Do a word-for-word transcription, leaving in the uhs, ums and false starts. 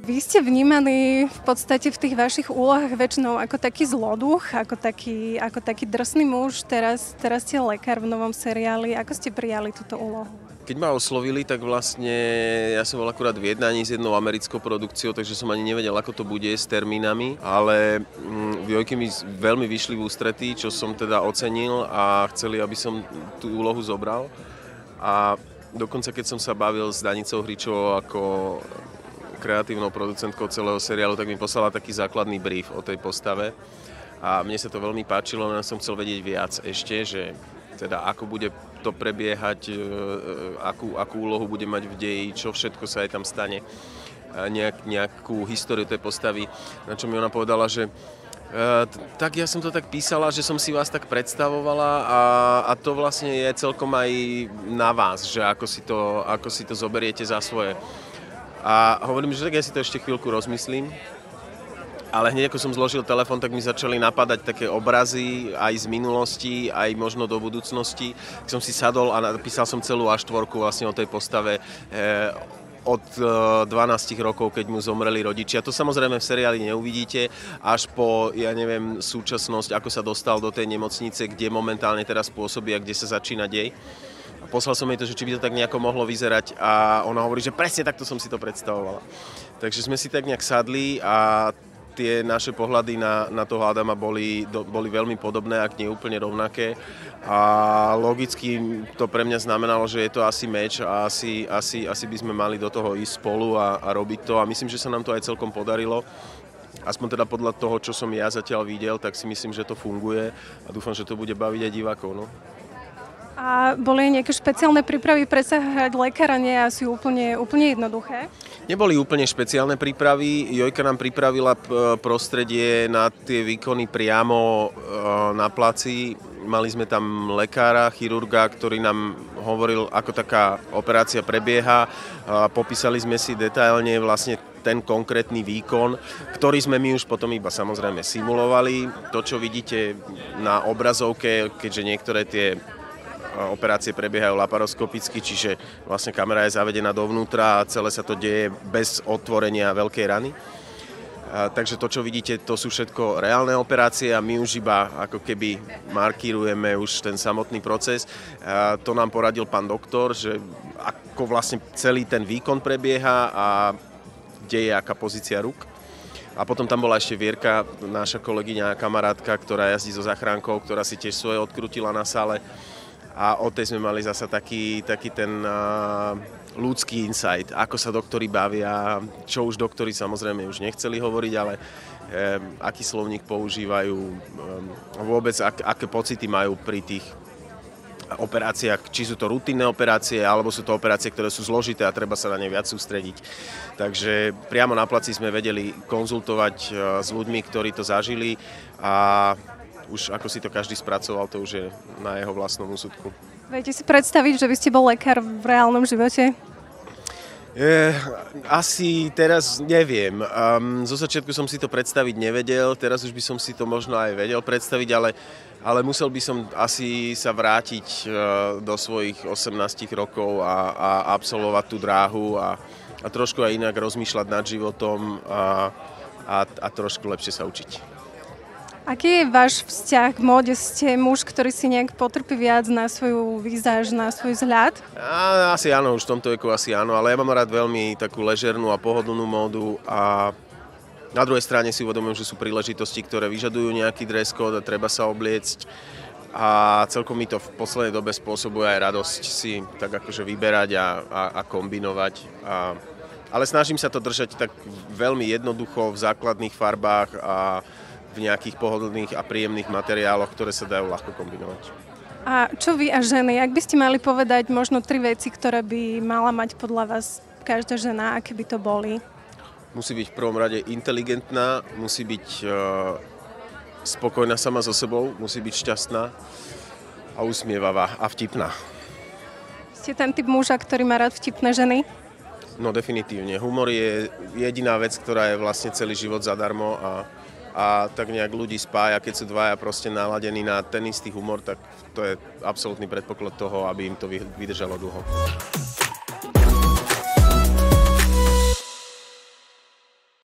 Vy ste vnímaní v podstate v tých vašich úlohách väčšinou ako taký zloduch, ako taký, ako taký drsný muž. Teraz, teraz ste lekár v novom seriáli. Ako ste prijali túto úlohu? Keď ma oslovili, tak vlastne ja som bol akurát v jednaní s jednou americkou produkciou, takže som ani nevedel, ako to bude s termínami, ale v Jojke mi veľmi vyšli v ústretí, čo som teda ocenil a chceli, aby som tú úlohu zobral. A dokonca, keď som sa bavil s Danicou Hričovou ako kreatívnou producentkou celého seriálu, tak mi poslala taký základný brief o tej postave. A mne sa to veľmi páčilo, len som chcel vedieť viac ešte, že teda ako bude to prebiehať, akú, akú úlohu bude mať v deji, čo všetko sa aj tam stane, nejak, nejakú históriu tej postavy, na čo mi ona povedala, že tak ja som to tak písala, že som si vás tak predstavovala a, a to vlastne je celkom aj na vás, že ako si to, ako si to zoberiete za svoje. A hovorím, že tak ja si to ešte chvíľku rozmyslím. Ale hneď ako som zložil telefón, tak mi začali napadať také obrazy aj z minulosti, aj možno do budúcnosti. Som si sadol a napísal som celú á štyri vlastne o tej postave eh, od dvanástich rokov, keď mu zomreli rodičia. To samozrejme v seriáli neuvidíte, až po, ja neviem, súčasnosť, ako sa dostal do tej nemocnice, kde momentálne teraz pôsobí a kde sa začína dej. Poslal som jej to, že či by to tak nejako mohlo vyzerať a ona hovorí, že presne takto som si to predstavovala. Takže sme si tak nejak sadli a tie naše pohľady na, na toho Adama boli, do, boli veľmi podobné, ak nie úplne rovnaké. A logicky to pre mňa znamenalo, že je to asi meč a asi, asi, asi by sme mali do toho ísť spolu a, a robiť to. A myslím, že sa nám to aj celkom podarilo. Aspoň teda podľa toho, čo som ja zatiaľ videl, tak si myslím, že to funguje a dúfam, že to bude baviť aj divákov. No. A boli nejaké špeciálne prípravy? Predsa hrať lekára nie je asi úplne, úplne jednoduché? Neboli úplne špeciálne prípravy. Jojka nám pripravila prostredie na tie výkony priamo na placi. Mali sme tam lekára, chirurga, ktorý nám hovoril, ako taká operácia prebieha. Popísali sme si detailne vlastne ten konkrétny výkon, ktorý sme my už potom iba samozrejme simulovali. To, čo vidíte na obrazovke, keďže niektoré tie operácie prebiehajú laparoskopicky, čiže vlastne kamera je zavedená dovnútra a celé sa to deje bez otvorenia veľkej rany. A, takže to, čo vidíte, to sú všetko reálne operácie a my už iba ako keby markírujeme už ten samotný proces. A to nám poradil pán doktor, že ako vlastne celý ten výkon prebieha a kde je aká pozícia rúk. A potom tam bola ešte Vierka, naša kolegyňa a kamarátka, ktorá jazdí so zachránkou, ktorá si tiež svoje odkrutila na sále. A od tej sme mali zasa taký, taký ten uh, ľudský insight, ako sa doktori bavia, čo už doktori samozrejme už nechceli hovoriť, ale um, aký slovník používajú, um, vôbec ak, aké pocity majú pri tých operáciách, či sú to rutinné operácie, alebo sú to operácie, ktoré sú zložité a treba sa na ne viac sústrediť. Takže priamo na placi sme vedeli konzultovať uh, s ľuďmi, ktorí to zažili a už ako si to každý spracoval, to už je na jeho vlastnom úsudku. Viete si predstaviť, že by ste bol lekár v reálnom živote? Je, asi teraz neviem. Um, zo začiatku som si to predstaviť nevedel, teraz už by som si to možno aj vedel predstaviť, ale, ale musel by som asi sa vrátiť uh, do svojich osemnástich rokov a, a absolvovať tú dráhu a, a trošku aj inak rozmýšľať nad životom a, a, a trošku lepšie sa učiť. Aký je váš vzťah k móde? Ste muž, ktorý si nejak potrpí viac na svoju výzáž, na svoj vzhľad? A, asi áno, už v tomto veku asi áno, ale ja mám rád veľmi takú ležernú a pohodlnú módu a na druhej strane si uvedomujem, že sú príležitosti, ktoré vyžadujú nejaký dress code a treba sa obliecť a celkom mi to v poslednej dobe spôsobuje aj radosť si tak akože vyberať a, a, a kombinovať. A, ale snažím sa to držať tak veľmi jednoducho v základných farbách a v nejakých pohodlných a príjemných materiáloch, ktoré sa dajú ľahko kombinovať. A čo vy a ženy? Ak by ste mali povedať možno tri veci, ktoré by mala mať podľa vás každá žena, aké by to boli? Musí byť v prvom rade inteligentná, musí byť uh, spokojná sama so sebou, musí byť šťastná a usmievavá a vtipná. Ste ten typ muža, ktorý má rád vtipné ženy? No definitívne. Humor je jediná vec, ktorá je vlastne celý život zadarmo a a tak nejak ľudí spája, keď sú dvaja proste naladení na ten istý humor, tak to je absolútny predpoklad toho, aby im to vydržalo dlho.